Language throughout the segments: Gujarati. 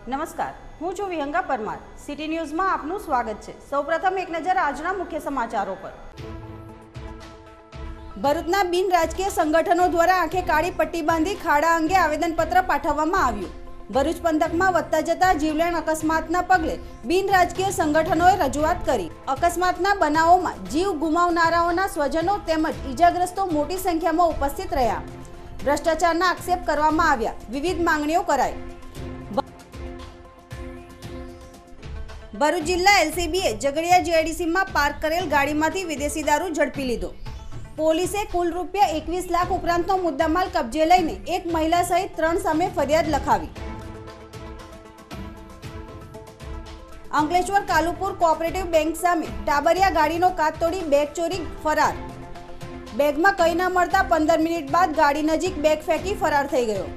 નમસ્કાર, હું છું વિહંગા પરમાર। સિટી ન્યૂઝમાં આપનું સ્વાગત છે। સૌપ્રથમ એક નજર આજના મુખ્ય સમાચારો પર। ભરૂચના બિન રાજકીય સંગઠનો દ્વારા આંખે કાળી પટ્ટી બાંધી ખાડા અંગે આવેદનપત્ર પાઠવવામાં આવ્યું। ભરૂચ પંથકમાં વધતા જતા જીવલેણ અકસ્માતના પગલે બિન રાજકીય સંગઠનોએ રજૂઆત કરી। અકસ્માતના બનાવોમાં જીવ ગુમાવનારાઓના સ્વજનો તેમજ ઈજાગ્રસ્તો મોટી સંખ્યામાં ઉપસ્થિત રહ્યા। ભ્રષ્ટાચારના આક્ષેપ કરવામાં આવ્યા। વિવિધ માંગણીઓ કરાઈ। ભરૂચ જિલ્લા એલસીબીએ ઝઘડિયા જીઆઈડીસીમાં પાર્ક કરેલ ગાડીમાંથી વિદેશી દારૂ ઝડપી લીધો। પોલીસે કુલ રૂપિયા 21 લાખ ઉપરાંતનો મુદ્દામાલ કબજે લઈને એક મહિલા સહિત 3 સામે ફરિયાદ લખાવી। અંકલેશ્વર કાલુપુર કોઓપરેટિવ બેંક સામે ટાબરિયા ગાડીનો કાચ તોડી બેગ ચોરી ફરાર। બેગમાં કંઈ ન મળતા 15 મિનિટ બાદ ગાડી નજીક બેગ ફેંકી ફરાર થઈ ગયો।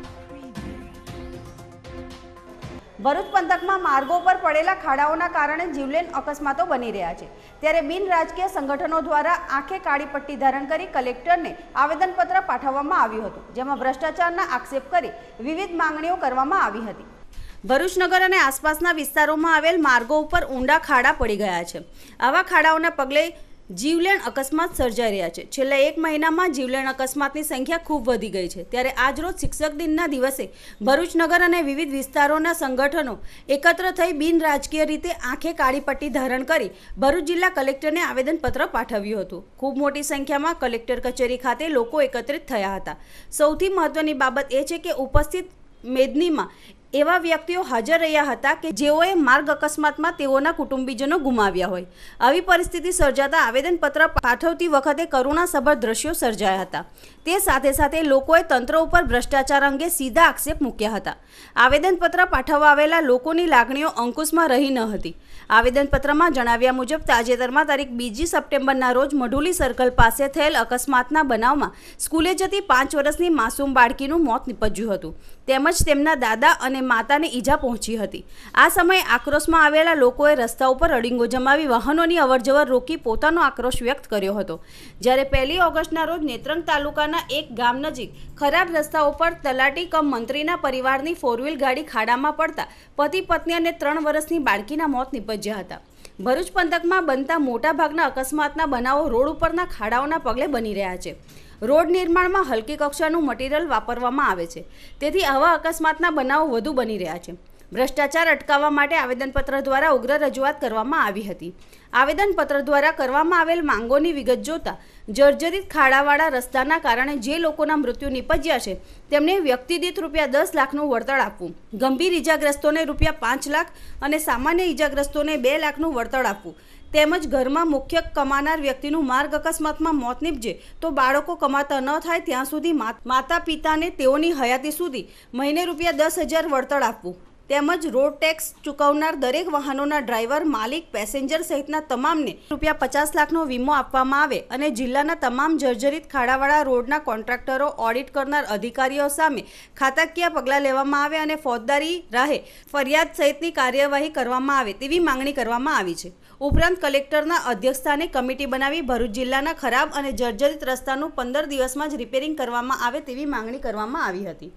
ભરૂચ પંથકમાં માર્ગો પર પડેલા ખાડાઓના કારણે જીવલેણ અકસ્માતો બની રહ્યા છે, ત્યારે બિન રાજકીય સંગઠનો દ્વારા આંખે કાળી પટ્ટી ધારણ કરી કલેક્ટરને આવેદનપત્ર પાઠવવામાં આવ્યું હતું, જેમાં ભ્રષ્ટાચારના આક્ષેપ કરી વિવિધ માંગણીઓ કરવામાં આવી હતી। ભરૂચ નગર અને આસપાસના વિસ્તારોમાં આવેલ માર્ગો ઉપર ઊંડા ખાડા પડી ગયા છે। આવા ખાડાઓના પગલે જીવલેણ અકસ્માત સર્જાઈ રહ્યા છે। છેલ્લા એક મહિનામાં જીવલેણ અકસ્માતની સંખ્યા ખૂબ વધી ગઈ છે, ત્યારે આજરોજ શિક્ષક દિનના દિવસે ભરૂચ નગર અને વિવિધ વિસ્તારોના સંગઠનો એકત્ર થઈ બિન રાજકીય રીતે આંખે કાળી પટ્ટી ધારણ કરી ભરૂચ જિલ્લા કલેક્ટરને આવેદનપત્ર પાઠવ્યું હતું। ખૂબ મોટી સંખ્યામાં કલેક્ટર કચેરી ખાતે લોકો એકત્રિત થયા હતા। સૌથી મહત્વની બાબત એ છે કે ઉપસ્થિત મેદનીમાં એવા વ્યક્તિઓ હાજર રહ્યા હતા કે જેઓએ માર્ગ અકસ્માતમાં તેઓના કુટુંબીજનો ગુમાવ્યા હોય। આવી પરિસ્થિતિ સર્જાતા આવેદનપત્ર પાઠવતી વખતે કરુણાસભર દ્રશ્યો સર્જાયા હતા। તે સાથે સાથે લોકોએ તંત્ર ઉપર ભ્રષ્ટાચાર અંગે સીધા આક્ષેપ મૂક્યા હતા। આવેદનપત્ર પાઠવવા આવેલા લોકોની લાગણીઓ અંકુશમાં રહી ન હતી। આવેદનપત્રમાં જણાવ્યા મુજબ તાજેતરમાં તારીખ 2 સપ્ટેમ્બરના રોજ મઢુલી સર્કલ પાસે થયેલ અકસ્માતના બનાવમાં સ્કૂલે જતી 5 વર્ષની માસૂમ બાળકીનું મોત નીપજ્યું હતું, તેમજ તેમના દાદા અને માતાને ઈજા પહોંચી હતી। આ સમયે આક્રોશમાં આવેલા લોકોએ રસ્તા ઉપર અડીંગો જમાવી વાહનોની અવરજવર રોકી પોતાનો આક્રોશ વ્યક્ત કર્યો હતો। જ્યારે 1 ઓગસ્ટના રોજ નેત્રંગ તાલુકાના એક ગામ નજીક ખરાબ રસ્તા ઉપર તલાટી કમ મંત્રીના પરિવારની 4 વ્હીલ ગાડી ખાડામાં પડતા પતિ પત્ની અને 3 વર્ષની બાળકીના મોત નીપજ્યા હતા। ભરૂચ પંથકમાં બનતા મોટાભાગના અકસ્માતના બનાવો રોડ ઉપરના ખાડાઓના પગલે બની રહ્યા છે। રોડ નિર્માણમાં હલકી કક્ષાનું મટીરીયલ વાપરવામાં આવે છે, તેથી આવા અકસ્માતના બનાવો વધુ બની રહ્યા છે। ભ્રષ્ટાચાર અટકાવવા માટે આવેદનપત્ર દ્વારા ઉગ્ર રજૂઆત કરવામાં આવી હતી। આવેદનપત્ર દ્વારા કરવામાં આવેલ માંગોની વિગત જોતા જર્જરિત ખાડાવાળા રસ્તાના કારણે જે લોકોના મૃત્યુ નીપજ્યા છે તેમને વ્યક્તિદીઠ રૂપિયા 10 લાખનું વળતર આપવું, ગંભીર ઈજાગ્રસ્તોને રૂપિયા 5 લાખ અને સામાન્ય ઈજાગ્રસ્તોને 2 લાખનું વળતર આપવું, તેમજ ઘરમાં મુખ્ય કમાનાર વ્યક્તિનું માર્ગ અકસ્માતમાં મોત નીપજે તો બાળકો કમાતા ન થાય ત્યાં સુધી માતા પિતાને તેઓની હયાતી સુધી મહિને રૂપિયા 10,000 વળતર આપવું, તેમજ રોડ ટેક્સ ચૂકવનાર દરેક વાહનોના ડ્રાઈવર, માલિક, પેસેન્જર સહિતના તમામને રૂપિયા 50 લાખનો વીમો આપવામાં આવે અને જિલ્લાના તમામ જર્જરિત ખાડાવાળા રોડના કોન્ટ્રાક્ટરો, ઓડિટ કરનાર અધિકારીઓ સામે ખાતાકીય પગલાં લેવામાં આવે અને ફોજદારી રાહે ફરિયાદ સહિતની કાર્યવાહી કરવામાં આવે તેવી માંગણી કરવામાં આવી છે। ઉપરાંત કલેક્ટરના અધ્યક્ષસ્થાને કમિટી બનાવી ભરૂચ જિલ્લાના ખરાબ અને જર્જરિત રસ્તાનું 15 દિવસમાં જ રિપેરિંગ કરવામાં આવે તેવી માંગણી કરવામાં આવી હતી।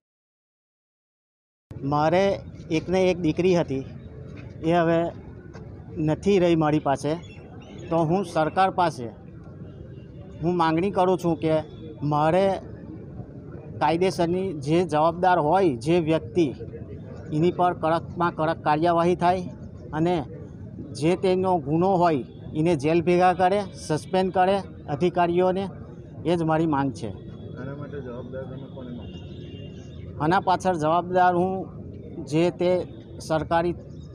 મારે એકને એક દીકરી હતી, એ હવે નથી રહી મારી પાસે, તો હું સરકાર પાસે માંગણી કરું છું કે મારે કાયદેસરની જે જવાબદાર હોય જે વ્યક્તિ એની પર કડકમાં કડક કાર્યવાહી થાય અને જે તેનો ગુનો હોય એને જેલ ભેગા કરે, સસ્પેન્ડ કરે અધિકારીઓને, એ જ મારી માંગ છે। આના માટે જવાબદાર તમે કોને માનો? આના પાછળ જવાબદાર હું જે તે સરકારી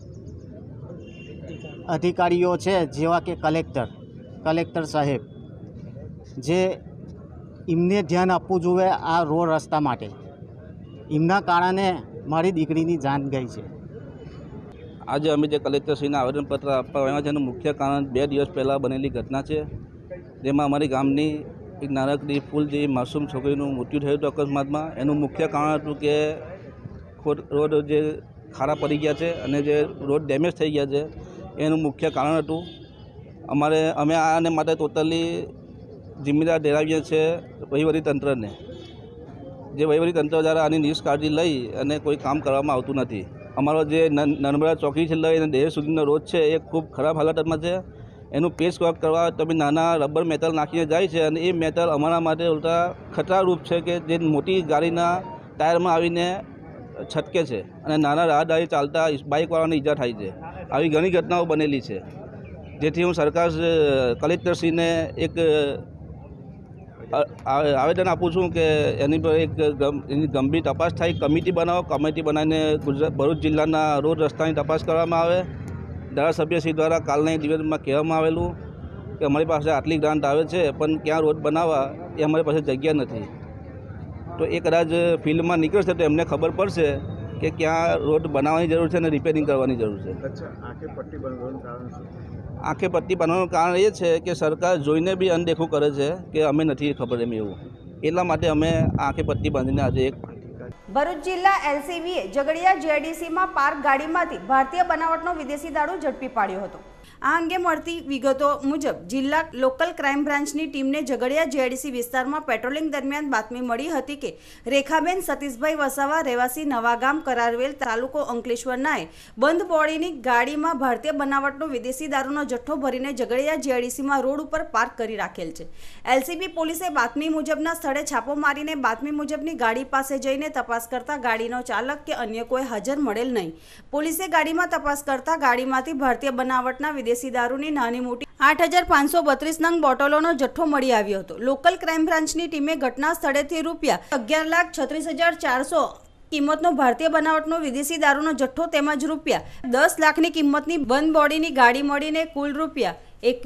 અધિકારીઓ છે, જેવા કે કલેક્ટર સાહેબ, જે એમને ધ્યાન આપવું જોઈએ આ રોડ રસ્તા માટે। એમના કારણે મારી દીકરીની જાન ગઈ છે। આજે અમે જે કલેક્ટરશ્રીને આવેદનપત્ર આપવા આવ્યા છે એનું મુખ્ય કારણ 2 દિવસ પહેલાં બનેલી ઘટના છે, જેમાં અમારી ગામની એક નાનકડી ફૂલ જેવી માસૂમ છોકરીનું મૃત્યુ થયું હતું અકસ્માતમાં। એનું મુખ્ય કારણ હતું કે રોડ જે ખાડા પડી ગયા છે અને જે રોડ ડેમેજ થઈ ગયા છે એનું મુખ્ય કારણ હતું। અમે આને માટે ટોટલી જિમ્મેદાર ઠેરાવીએ છીએ વહીવટી તંત્રને, જે વહીવટી તંત્ર દ્વારા આની નિષ્કાળજી લઈ અને કોઈ કામ કરવામાં આવતું નથી। અમારો જે નર્મદા ચોકીથી લઈને દેહ સુધીનો રોડ છે એ ખૂબ ખરાબ હાલતમાં છે. એનું પેચ વર્ક કરવા તમે નાના રબર મેટલ નાખીને જાય છે અને એ મેટલ અમારા માટે ઉલટા ખતરારૂપ છે કે જે મોટી ગાડીના ટાયરમાં આવીને છટકે છે અને નાના રાહદારી ચાલતા બાઇકવાળાને ઈજા થાય છે. આવી ઘણી ઘટનાઓ બનેલી છે, જેથી હું સરકાર કલેક્ટરશ્રીને એક આવેદન આપું છું કે એની પર એની ગંભીર તપાસ થાય. કમિટી બનાવો, કમિટી બનાવીને ભરૂચ જિલ્લાના રોડ રસ્તાની તપાસ કરવામાં આવે. ધારાસભ્યશ્રી દ્વારા કાલના નિવેદનમાં કહેવામાં આવેલું કે અમારી પાસે આટલી ગ્રાન્ટ આવે છે પણ ક્યાં રોડ બનાવવા એ અમારી પાસે જગ્યા નથી. તો એ કદાચ ફિલ્ડમાં નીકળશે તો એમને ખબર પડશે કે ક્યાં રોડ બનાવવાની જરૂર છે અને રિપેરિંગ કરવાની જરૂર છે. અચ્છા, આંખે પટ્ટી બાંધવાનું કારણ શું? આંખે પટ્ટી બાંધવાનું કારણ એ છે કે સરકાર જોઈને બી અનદેખું કરે છે કે અમે નથી ખબર એમ એવું. એટલા માટે અમે આંખે પટ્ટી બાંધીને આજે એક ભરૂચ જિલ્લા એલસીબીએ ઝઘડિયા જીઆઈડીસીમાં પાર્ક ગાડીમાંથી ભારતીય બનાવટનો વિદેશી દારૂ ઝડપી પાડ્યો હતો. આ અંગે મળતી વિગતો મુજબ જિલ્લા લોકલ ક્રાઇમ બ્રાન્ચની ટીમને ઝઘડિયા જીઆઈડીસી વિસ્તારમાં પેટ્રોલિંગ દરમિયાન બાતમી મળી હતી કે રેખાબેન સતીશભાઈ વસાવા રહેવાસી નવાગામ કરારવેલ તાલુકો અંકલેશ્વરનાએ બંધ બોડીની ગાડીમાં ભારતીય બનાવટનો વિદેશી દારૂનો જથ્થો ભરીને ઝઘડિયા જીઆઈડીસીમાં રોડ ઉપર પાર્ક કરી રાખેલ છે. એલસીબી પોલીસે બાતમી મુજબના સ્થળે છાપો મારીને બાતમી મુજબની ગાડી પાસે જઈને તપાસ કરતા ગાડીનો ચાલક કે અન્ય કોઈ હાજર મળેલ નહીં. પોલીસે ગાડીમાં તપાસ કરતા ગાડીમાંથી ભારતીય બનાવટના વિદેશી દારૂની નાની મોટી 8,532 નંગ બોટલોનો જથ્થો મળી આવ્યો હતો. લોકલ ક્રાઇમ બ્રાન્ચની ટીમે ઘટના સ્થળેથી રૂપિયા 11,36,400 કિંમતનો ભારતીય બનાવટનો વિદેશી દારૂનો જથ્થો તેમજ રૂપિયા 10 લાખની કિંમતની બંધ બોડીની ગાડી મળીને કુલ રૂપિયા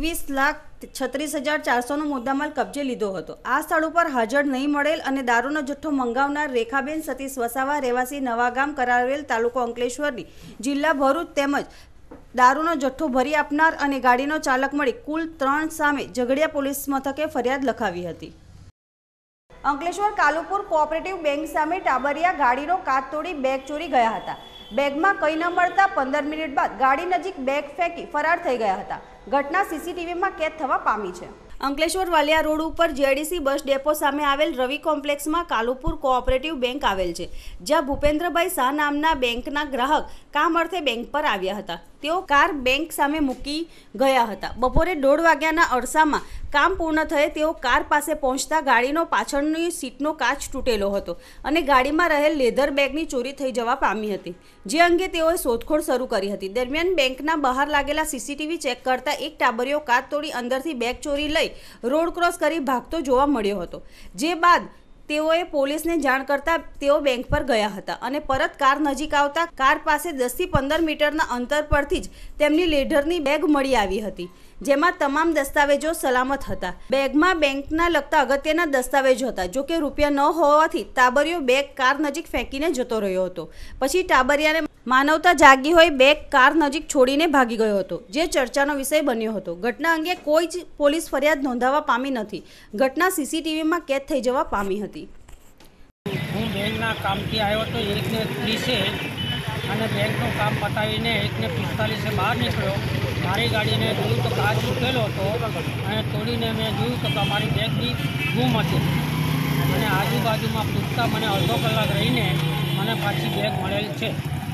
21,36,400નો મુદ્દામાલ કબજે લીધો હતો. આ સ્થળ ઉપર હાજર નહીં મળેલ અને દારૂનો જથ્થો મંગાવનાર રેખાબેન સતીશ વસાવા રહેવાસી નવાગામ કરારવેલ તાલુકો અંકલેશ્વરની જિલ્લા ભરૂચ તેમજ દારૂનો જથ્થો ભરી આપનાર અને ગાડીનો ચાલક મળી કુલ 3 સામે ઝઘડિયા પોલીસ મથકે ફરિયાદ લખાવી હતી. અંકલેશ્વર કાલુપુર કોઓપરેટિવ બેંક સામે ટાબરિયા ગાડીનો કાચ તોડી બેગ ચોરી ગયા હતા. બેગમાં કંઈ ન મળતા 15 મિનિટ બાદ ગાડી નજીક બેગ ફેંકી ફરાર થઈ ગયા હતા. ઘટના સીસીટીવીમાં કેદ થવા પામી છે. અંકલેશ્વર વાલિયા રોડ ઉપર જીઆઈડીસી બસ ડેપો સામે આવેલ રવિ કોમ્પ્લેક્સમાં કાલુપુર કોઓપરેટિવ બેંક આવેલ છે, જ્યાં ભૂપેન્દ્રભાઈ શાહ નામના બેંકના ગ્રાહક કામ અર્થે બેંક પર આવ્યા હતા. તેઓ કાર બેંક સામે મૂકી ગયા હતા. બપોરે 1:30 વાગ્યાના અરસામાં કામ પૂર્ણ થયે તેઓ કાર પાસે પહોંચતા ગાડીનો પાછળની સીટનો કાચ તૂટેલો હતો અને ગાડીમાં રહેલ લેધર બેગની ચોરી થઈ જવા પામી હતી, જે અંગે તેઓએ શોધખોળ શરૂ કરી હતી. દરમિયાન બેંકના બહાર લાગેલા સીસીટીવી ચેક કરતા એક ટાબરિયો કાચ તોડી અંદરથી બેગ ચોરી લઈ રોડ ક્રોસ કરી ભાગતો જોવા મળ્યો હતો. જે બાદ તેઓએ પોલીસને જાણ કરતા તેઓ બેંક પર ગયા હતા અને પરત કાર નજીક આવતા કાર પાસે 10 થી 15 મીટરના અંતર પરથી જ તેમની લેધરની બેગ મળી આવી હતી, જેમાં તમામ દસ્તાવેજો સલામત હતા. બેગમાં બેંકના લગતા અગત્યના દસ્તાવેજો હતા. જોકે રૂપિયા ન હોવાથી ટાબરિયો બેગ કાર નજીક ફેંકીને જતો રહ્યો હતો. પછી ટાબરિયાને માનવતા જાગી હોય બેગ કાર નજીક છોડીને ભાગી ગયો હતો, જે ચર્ચાનો વિષય બન્યો હતો. ઘટના અંગે કોઈ જ પોલીસ ફરિયાદ નોંધાવા પામી નથી. ઘટના સીસીટીવીમાં કેદ થઈ જવા પામી હતી. હું બેંકના કામથી આવ્યો હતો 1:30 અને બેંકનું કામ પતાવીને 1:45 બહાર નીકળ્યો. મારી ગાડીને જોયું તો કાચ તૂટેલો હતો અને તોડીને મેં જોયું તો મારી બેગ બી ગુમ હતી અને આજુબાજુમાં પૂછતા મને અડધો કલાક રહીને મને પાછી બેગ મળેલ છે.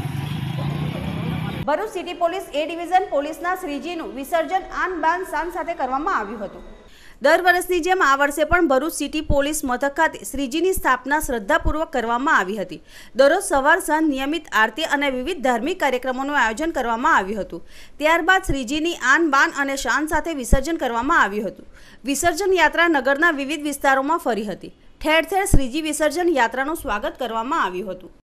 Bharuch city police A division પોલીસના શ્રીજીનું વિસર્જન આન બાન શાન સાથે કરવામાં આવ્યું હતું. દર વર્ષની જેમ આ વર્ષે પણ ભરૂચ સિટી પોલીસ મથક ખાતે શ્રીજીની સ્થાપના શ્રદ્ધાપૂર્વક કરવામાં આવી હતી. દરરોજ સવાર સાંજ નિયમિત આરતી અને વિવિધ ધાર્મિક કાર્યક્રમોનું આયોજન કરવામાં આવ્યું હતું. ત્યારબાદ શ્રીજીની આન બાન અને શાન સાથે વિસર્જન કરવામાં આવ્યું હતું. વિસર્જન યાત્રા નગરના વિવિધ વિસ્તારોમાં ફરી હતી. ઠેર ઠેર શ્રીજી વિસર્જન યાત્રાનું સ્વાગત કરવામાં આવ્યું હતું.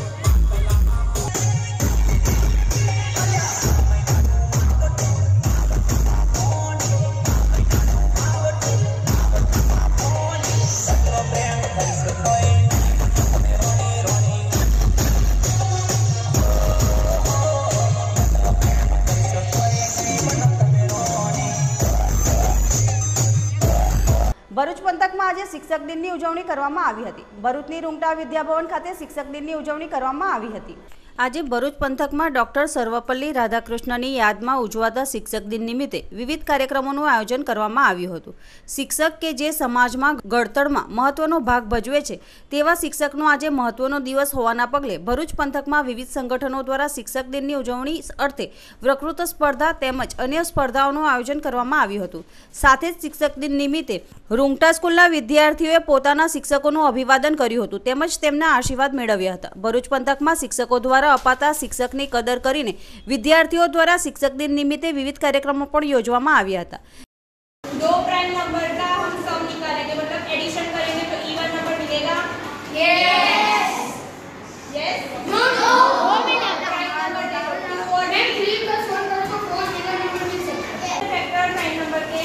ભરૂચ પંથકમાં આજે શિક્ષક દિનની ઉજવણી કરવામાં આવી હતી. ભરૂચની રૂંગટા વિદ્યાભવન ખાતે શિક્ષક દિનની ઉજવણી કરવામાં આવી હતી. આજે ભરૂચ પંથકમાં ડોક્ટર સર્વપલ્લી રાધાકૃષ્ણની યાદમાં ઉજવાતા શિક્ષક દિન નિમિત્તે વિવિધ કાર્યક્રમોનું આયોજન કરવામાં આવ્યું હતું। શિક્ષક કે જે સમાજમાં ઘડતરમાં મહત્વનો ભાગ ભજવે છે તેવા શિક્ષકનો આજે મહત્વનો દિવસ હોવાના પગલે ભરૂચ પંથકમાં વિવિધ સંગઠનો દ્વારા શિક્ષક દિનની ઉજવણી અર્થે વક્તૃત્વ સ્પર્ધા તેમજ અન્ય સ્પર્ધાઓનું આયોજન કરવામાં આવ્યું હતું। સાથે જ શિક્ષક દિન નિમિત્તે રૂંગટા સ્કૂલના વિદ્યાર્થીઓએ પોતાના શિક્ષકોનું અભિવાદન કર્યું હતું તેમજ તેમના આશીર્વાદ મેળવ્યા હતા। ભરૂચ પંથકમાં શિક્ષકો દ્વારા અપાતા શિક્ષકની કદર કરીને વિદ્યાર્થીઓ દ્વારા શિક્ષક दिन निमित्ते विविध कार्यक्रमों पर योजવામાં આવ્યા હતા। दो प्राइम नंबर का हम सम निकालेंगे, मतलब एडिशन करेंगे तो इवन नंबर मिलेगा। यस यस नो नो वो मिलेगा। प्राइम नंबर देखो 2 और 3 + 1 करो तो 4 इवन नंबर मिल सकता है। फैक्टर प्राइम नंबर के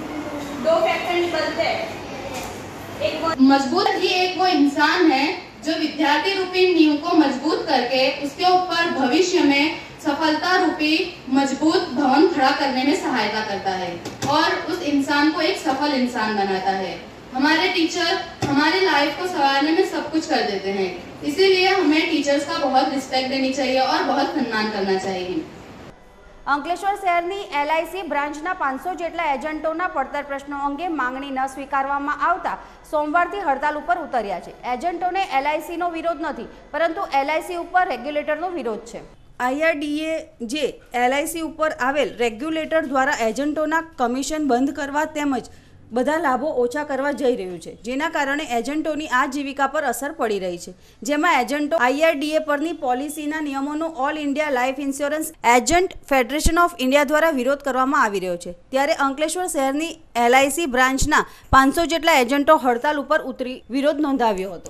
दो फैक्टर निकलते हैं। एक मजबूत ही एक वो इंसान है जो विद्यार्थी रूपी नींव को मजबूत करके उसके ऊपर भविष्य में सफलता रूपी मजबूत भवन खड़ा करने में सहायता करता है और उस इंसान को एक सफल इंसान बनाता है। हमारे टीचर हमारी लाइफ को संवारने में सब कुछ कर देते हैं, इसीलिए हमें टीचर्स का बहुत रिस्पेक्ट देनी चाहिए और बहुत सम्मान करना चाहिए। અંકલેશ્વર શહેરની LIC બ્રાન્ચના 500 જેટલા એજન્ટોના પડતર પ્રશ્નો અંગે માંગણી ન સ્વીકારવામાં આવતા સોમવારથી હડતાલ ઉપર ઉતર્યા છે। એજન્ટોને LICનો વિરોધ નથી, પરંતુ LIC ઉપર રેગ્યુલેટરનો વિરોધ છે। IRDA જે LIC ઉપર આવેલ રેગ્યુલેટર દ્વારા એજન્ટોના કમિશન બંધ કરવા તેમજ બધા લાભો ઓછા કરવા જઈ રહ્યું છે, જેના કારણે એજન્ટોની આજીવિકા પર અસર પડી રહી છે। જેમાં એજન્ટો IRDA પરની પોલિસીના નિયમોનો all India life insurance agent federation of India દ્વારા વિરોધ કરવામાં આવી રહ્યો છે। ત્યારે અંકલેશ્વર શહેરની LIC બ્રાન્ચના 500 જેટલા એજન્ટો હડતાલ ઉપર ઉતરી વિરોધ નોંધાવ્યો હતો।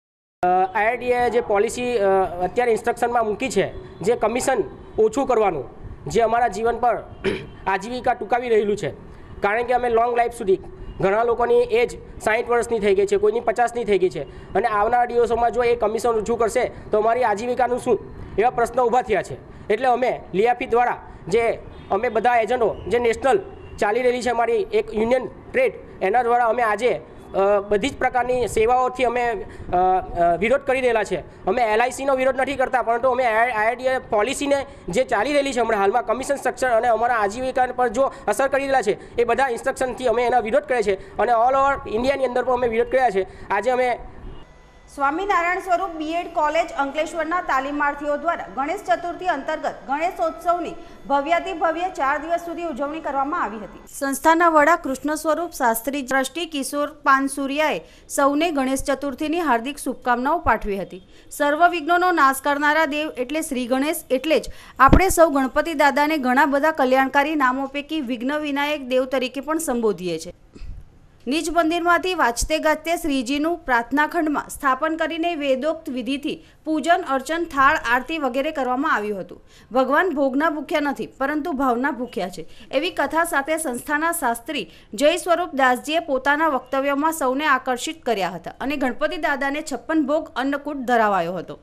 IRDA જે પોલિસી અત્યારે ઇન્સ્ટ્રક્શનમાં મૂકી છે, જે કમિશન ઓછું કરવાનું, જે અમારા જીવન પર આજીવિકા ટૂંકાવી રહેલું છે, કારણ કે અમે લોંગ લાઈફ સુધી ઘણા લોકોની એજ 60 વર્ષની થઈ ગઈ છે, કોઈની 50ની થઈ ગઈ છે અને આવનારા દિવસોમાં જો એ કમિશન ઓછું કરશે તો અમારી આજીવિકાનું શું, એવા પ્રશ્નો ઊભા થયા છે। એટલે અમે લિયાફી દ્વારા જે અમે બધા એજન્ટો જે નેશનલ ચાલી રહેલી છે અમારી એક યુનિયન ટ્રેડ, એના દ્વારા અમે આજે બધી જ પ્રકારની સેવાઓથી અમે વિરોધ કરી રહેલા છે। અમે LICનો વિરોધ નથી કરતા, પરંતુ અમે IRDA પોલિસીને જે ચાલી રહેલી છે હમણાં હાલમાં કમિશન સ્ટ્રક્ચર અને અમારા આજીવિકા પર જો અસર કરી રહેલા છે એ બધા ઇન્સ્ટ્રક્શનથી અમે એના વિરોધ કર્યા છે અને ઓલ ઓવર ઇન્ડિયાની અંદર પણ અમે વિરોધ કર્યા છે। આજે અમે સ્વામિનારાયણ સ્વરૂપ B.Ed કોલેજ અંકલેશ્વરના તાલીમાર્થીઓ દ્વારા ગણેશ ચતુર્થી અંતર્ગત ગણેશોત્સવની ભવ્યાતિ ભવ્ય 4 દિવસ સુધી ઉજવણી કરવામાં આવી હતી। સંસ્થાના વડા કૃષ્ણ સ્વરૂપ શાસ્ત્રી ટ્રસ્ટી કિશોર પાનસુરિયાએ સૌને ગણેશ ચતુર્થીની હાર્દિક શુભકામનાઓ પાઠવી હતી। સર્વ વિઘ્નોનો નાશ કરનારા દેવ એટલે શ્રી ગણેશ, એટલે જ આપણે સૌ ગણપતિ દાદાને ઘણા બધા કલ્યાણકારી નામો પૈકી વિઘ્ન વિનાયક દેવ તરીકે પણ સંબોધીએ છીએ। निज मंदिरमांथी वांचते गाजते श्रीजीनु प्रार्थना खंडमां स्थापन करीने वेदोक्त विधिथी पूजन अर्चन थाळ आरती वगैरे करवामां आव्युं हतुं। भगवान भोगना भूख्या नथी, परंतु भावना भूख्या छे, एवी कथा साथे संस्थाना शास्त्री जय स्वरूप दासजीए पोताना वक्तव्यमां सौने आकर्षित कर्या हता अने गणपति दादाने 56 भोग अन्नकूट धरावायो हतो।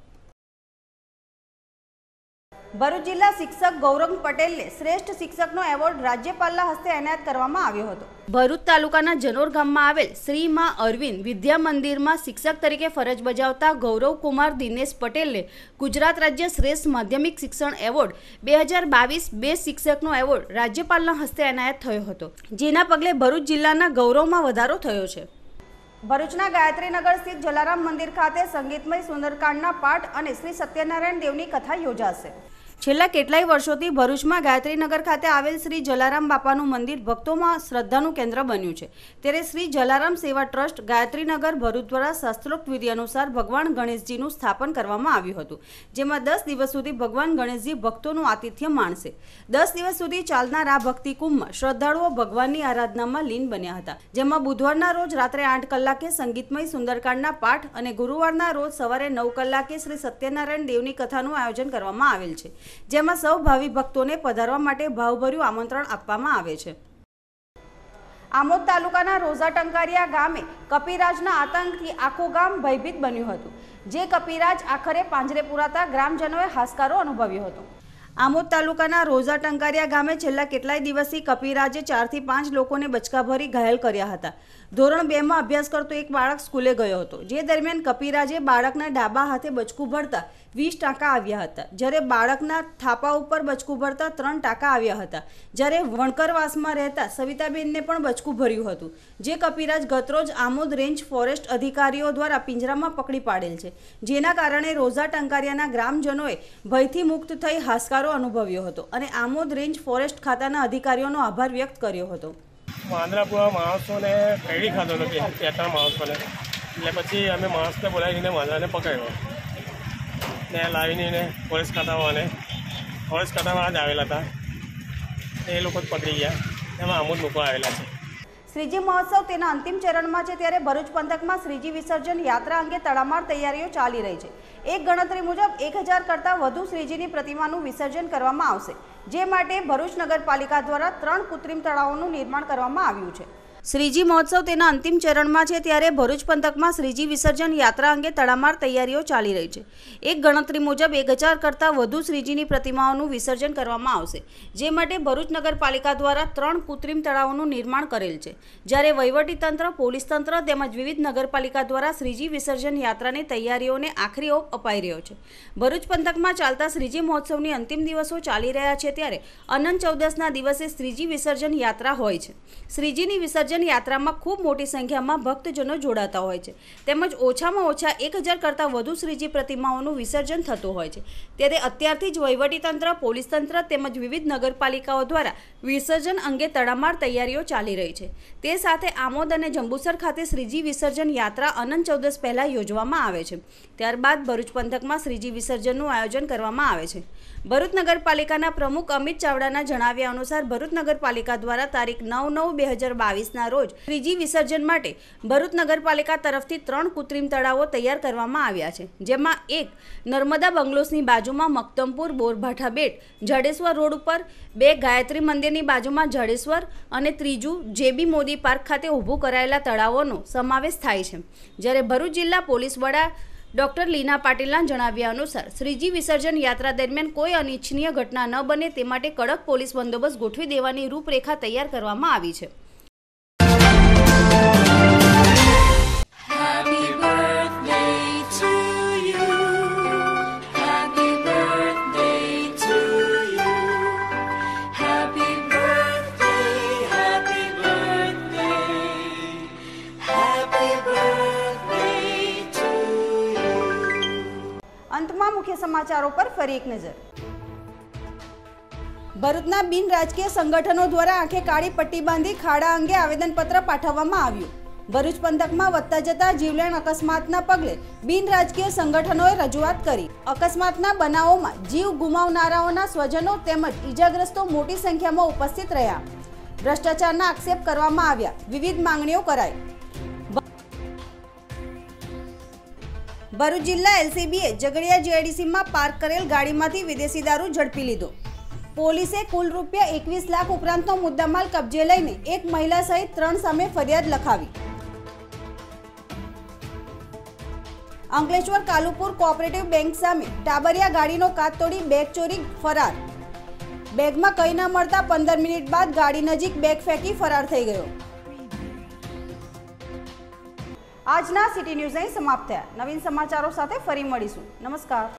भरूच जिल्ला शिक्षक गौरंग पटेल ने श्रेष्ठ शिक्षकनो एवोर्ड राज्यपालना हस्ते एनायत करवामां आव्यो हतो। भरूच तालुकाना जनोर गाममां आवेल श्री मां अरविंद विद्या मंदिरमां शिक्षक तरीके फरज बजावता गौरव कुमार दिनेश पटेल ने गुजरात राज्य श्रेष्ठ माध्यमिक शिक्षण एवोर्ड 2022 बेस्ट शिक्षकनो एवोर्ड राज्यपालना हस्ते एनायत थयो हतो, जेना पगले भरूच जिल्लाना गौरवमां वधारो थयो छे। भरूचना गायत्रीनगर स्थित जलाराम मंदिर खाते संगीतमय सुंदरकांडना पाठ અને શ્રી સત્યનારાયણ દેવની કથા યોજાશે। છેલ્લા કેટલાય વર્ષોથી ભરૂચમાં ગાયત્રીનગર ખાતે આવેલ શ્રી જલારામ બાપાનું મંદિર ભક્તોમાં શ્રદ્ધાનું કેન્દ્ર બન્યું છે। ત્યારે શ્રી જલારામ સેવા ટ્રસ્ટ ગાયત્રીનગર ભરૂચ દ્વારા શાસ્ત્રોક્ત વિધિ અનુસાર ભગવાન ગણેશજીનું સ્થાપન કરવામાં આવ્યું હતું, જેમાં 10 દિવસ સુધી ભગવાન ગણેશજી ભક્તોનું આતિથ્ય માણશે। 10 દિવસ સુધી ચાલનાર આ ભક્તિ કુંભમાં શ્રદ્ધાળુઓ ભગવાનની આરાધનામાં લીન બન્યા હતા, જેમાં બુધવારના રોજ રાત્રે 8 કલાકે સંગીતમય સુંદરકાંડના પાઠ અને ગુરુવારના રોજ સવારે 9 કલાકે શ્રી સત્યનારાયણ દેવની કથાનું આયોજન કરવામાં આવેલ છે, જેમાં સૌ ભાવિ ભક્તોને પધારવા માટે ભાવભર્યું આમંત્રણ આપવામાં આવે છે। આમોદ તાલુકાના રોઝા ટંકારિયા ગામે કપિરાજના આતંકથી આખું ગામ ભયભીત બન્યું હતું, જે કપિરાજ આખરે પાંજરે પુરાતા ગ્રામજનોએ હાશકારો અનુભવ્યો હતો। આમોદ તાલુકાના રોઝા ટંકારિયા ગામે છેલ્લા કેટલાય દિવસથી કપિરાજે 4 થી 5 લોકોને બચકા ભરી ઘાયલ કર્યા હતા। ધોરણ 2માં અભ્યાસ કરતો એક બાળક સ્કૂલે ગયો હતો, જે દરમિયાન કપિરાજે બાળકના ડાબા હાથે બચકું ભરતા 20 ટાંકા આવ્યા હતા, જ્યારે બાળકના થાપા ઉપર બચકું ભરતા 3 ટાંકા આવ્યા હતા, જ્યારે વણકરવાસમાં રહેતા સવિતાબેનને પણ બચકું ભર્યું હતું, જે કપિરાજ ગતરોજ આમોદ રેન્જ ફોરેસ્ટ અધિકારીઓ દ્વારા પિંજરામાં પકડી પાડેલ છે, જેના કારણે રોઝા ટંકારિયાના ગ્રામજનોએ ભયથી મુક્ત થઈ હાશકારો અનુભવ્યો હતો અને આમોદ રેન્જ ફોરેસ્ટ ખાતાના અધિકારીઓનો આભાર વ્યક્ત કર્યો હતો. વાંદરાપુરા માણસોને પેડી ખાધો હતો, 2-3 માણસોને. એટલે પછી અમે માણસને બોલાવીને વાંદરાને પકડ્યો ને લાવીને એને ફોરેસ્ટ ખાતાવાળા જ આવેલા હતા, એ લોકો જ પકડી ગયા. એમાં આમોદ મૂકવા આવેલા છે. શ્રીજી મહોત્સવ તેના અંતિમ ચરણમાં છે, ત્યારે ભરૂચ પંથકમાં શ્રીજી વિસર્જન યાત્રા અંગે તડામાર તૈયારીઓ ચાલી રહી છે. એક ગણતરી મુજબ 1000 કરતાં વધુ શ્રીજીની પ્રતિમાનું વિસર્જન કરવામાં આવશે, જે માટે ભરૂચ નગરપાલિકા દ્વારા 3 કૃત્રિમ તળાવોનું નિર્માણ કરવામાં આવ્યું છે. શ્રીજી મહોત્સવ તેના અંતિમ ચરણમાં છે, ત્યારે ભરૂચ પંથકમાં શ્રીજી વિસર્જન યાત્રા અંગે તડામાર તૈયારીઓ ચાલી રહી છે. એક ગણતરી મુજબ 1000 કરતાં વધુ શ્રીજીની પ્રતિમાઓનું વિસર્જન કરવામાં આવશે, જે માટે ભરૂચ નગરપાલિકા દ્વારા 3 કૃત્રિમ તળાવોનું નિર્માણ કરેલ છે, જ્યારે વહીવટીતંત્ર, પોલીસ તંત્ર તેમજ વિવિધ નગરપાલિકા દ્વારા શ્રીજી વિસર્જન યાત્રાની તૈયારીઓને આખરી ઓપ અપાઈ રહ્યો છે. ભરૂચ પંથકમાં ચાલતા શ્રીજી મહોત્સવની અંતિમ દિવસો ચાલી રહ્યા છે, ત્યારે અનંત ચૌદસના દિવસે શ્રીજી વિસર્જન યાત્રા હોય છે. શ્રીજીની વિસર્જન યાત્રામાં ખૂબ મોટી સંખ્યામાં ભક્તજનો જોડાતા હોય છે, તેમજ ઓછામાં ઓછા 1000 કરતાં વધુ શ્રીજી પ્રતિમાઓનું વિસર્જન થતું હોય છે. ત્યારે અત્યારથી જ વહીવટીતંત્ર, પોલીસ તંત્ર તેમજ વિવિધ નગરપાલિકાઓ દ્વારા વિસર્જન અંગે તડામાર તૈયારીઓ ચાલી રહી છે. તે સાથે આમોદ અને જંબુસર ખાતે શ્રીજી વિસર્જન યાત્રા અનંત ચૌદસ પહેલાં યોજવામાં આવે છે. ત્યારબાદ ભરૂચ પંથકમાં શ્રીજી વિસર્જનનું આયોજન કરવામાં આવે છે. ભરૂચ નગરપાલિકાના પ્રમુખ અમિત ચાવડાના જણાવ્યા અનુસાર ભરૂચ નગરપાલિકા દ્વારા તારીખ 9/9/2022ના રોજ શ્રીજી વિસર્જન માટે ભરૂચ નગરપાલિકા તરફથી 3 કૃત્રિમ તળાવો તૈયાર કરવામાં આવ્યા છે, જેમાં એક નર્મદા બંગલોસની બાજુમાં મક્તમપુર બોરભાઠા બેટ જડેશ્વર રોડ ઉપર, 2 ગાયત્રી મંદિરની બાજુમાં જડેશ્વર અને ત્રીજું જેબી મોદી પાર્ક ખાતે ઊભું કરાયેલા તળાવોનો સમાવેશ થાય છે. જ્યારે ભરૂચ જિલ્લા પોલીસ વડા ડોક્ટર લીના પાટીલના જણાવ્યા અનુસાર શ્રીજી વિસર્જન યાત્રા દરમિયાન કોઈ અનિચ્છનીય ઘટના ન બને તે માટે કડક પોલીસ બંદોબસ્ત ગોઠવી દેવાની રૂપરેખા તૈયાર કરવામાં આવી છે. અંતમાં મુખ્ય સમાચારો પર ફરી એક નજર. ભરૂચના બિન રાજકીય સંગઠનો દ્વારા આંખે કાળી પટ્ટી બાંધી ખાડા અંગે આવેદનપત્ર પાઠવવામાં આવ્યું. ભરૂચ પંથકમાં વધતા જતા જીવલેણ અકસ્માતના પગલે બિન રાજકીય સંગઠનોએ રજૂઆત કરી. અકસ્માતના બનાવોમાં જીવ ગુમાવનારાઓના સ્વજનો તેમજ ઈજાગ્રસ્તો મોટી સંખ્યામાં ઉપસ્થિત રહ્યા. ભ્રષ્ટાચારના આક્ષેપ કરવામાં આવ્યા. વિવિધ માંગણીઓ કરાઈ. ભરૂચ જિલ્લા એલસીબીએ ઝઘડિયા જીઆઈડીસીમાં પાર્ક કરેલ ગાડીમાંથી વિદેશી દારૂ ઝડપી લીધો. પોલીસે કુલ રૂપિયા 21 લાખ ઉપરાંતનો મુદ્દામાલ કબજે લઈને એક મહિલા સહિત 3 સામે ફરિયાદ લખાવી. અંકલેશ્વર કાલુપુર કોઓપરેટિવ બેંક સામે ટાબરિયા ગાડીનો કાચ તોડી બેગ ચોરી ફરાર. બેગમાં કંઈ ન મળતા 15 મિનિટ બાદ ગાડી નજીક બેગ ફેંકી ફરાર થઈ ગયો. આજના સિટી ન્યૂઝ અહીં સમાપ્ત થયા. નવીન સમાચારો સાથે ફરી મળીશું. નમસ્કાર.